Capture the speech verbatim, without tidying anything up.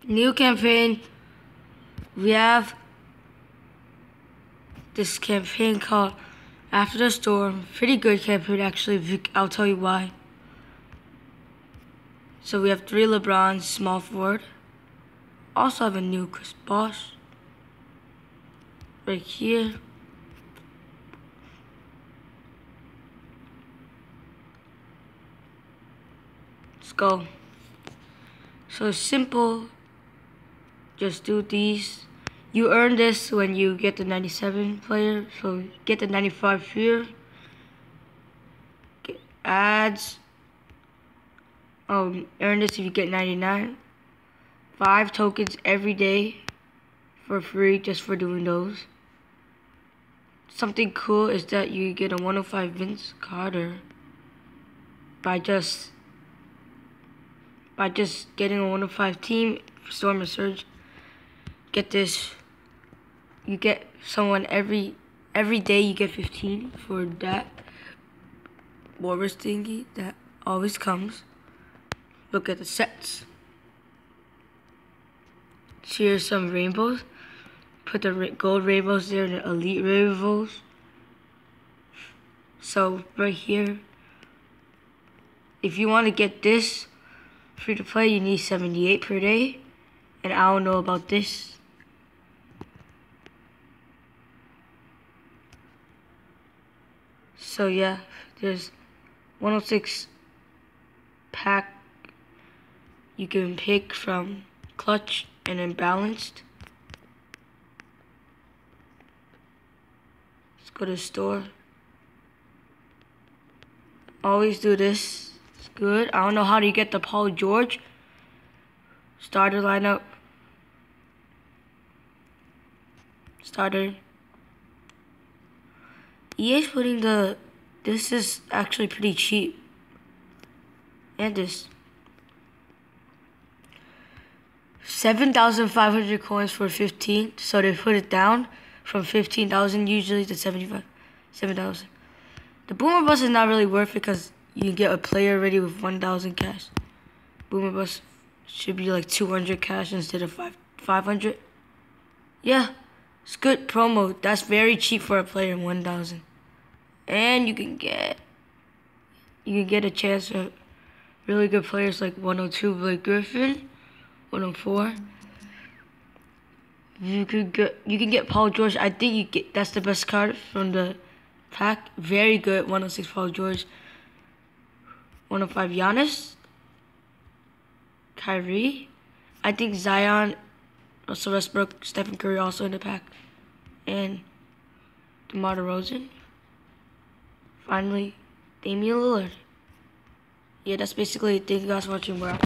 New campaign. We have this campaign called After the Storm. Pretty good campaign, actually. I'll tell you why. So we have three LeBrons, small forward. Also have a new Chris Bosh right here. Let's go. So simple. Just do these. You earn this when you get the ninety-seven player. So get the ninety-five here. Get ads. Um, earn this if you get ninety-nine. Five tokens every day for free just for doing those. Something cool is that you get a one oh five Vince Carter by just by just getting a one oh five team for Storm and Surge. Get this. You get someone every every day. You get fifteen for that Boris thingy that always comes. Look at the sets. Here's some rainbows. Put the gold rainbows there and the elite rainbows. So right here, if you want to get this free to play, you need seventy-eight per day. And I don't know about this. So yeah, there's one oh six pack you can pick from Clutch and Imbalanced. Let's go to the store. Always do this. It's good. I don't know how to get the Paul George starter lineup. Starter. E A's putting the. This is actually pretty cheap. And this. seven thousand five hundred coins for fifteen. So they put it down from fifteen thousand usually to seventy-five. seven thousand. The Boomer Bus is not really worth it because you get a player already with one thousand cash. Boomer Bus should be like two hundred cash instead of five hundred. Yeah, it's good promo. That's very cheap for a player in one thousand. And you can get you can get a chance of really good players like one oh two Blake Griffin, one oh four. You could get you can get Paul George. I think you get that's the best card from the pack. Very good. one oh six Paul George. one oh five Giannis. Kyrie. I think Zion, Russell Westbrook, Stephen Curry also in the pack. And DeMar DeRozan. Finally, Damian Lillard. Yeah, that's basically it. Thank you guys for watching. We're out.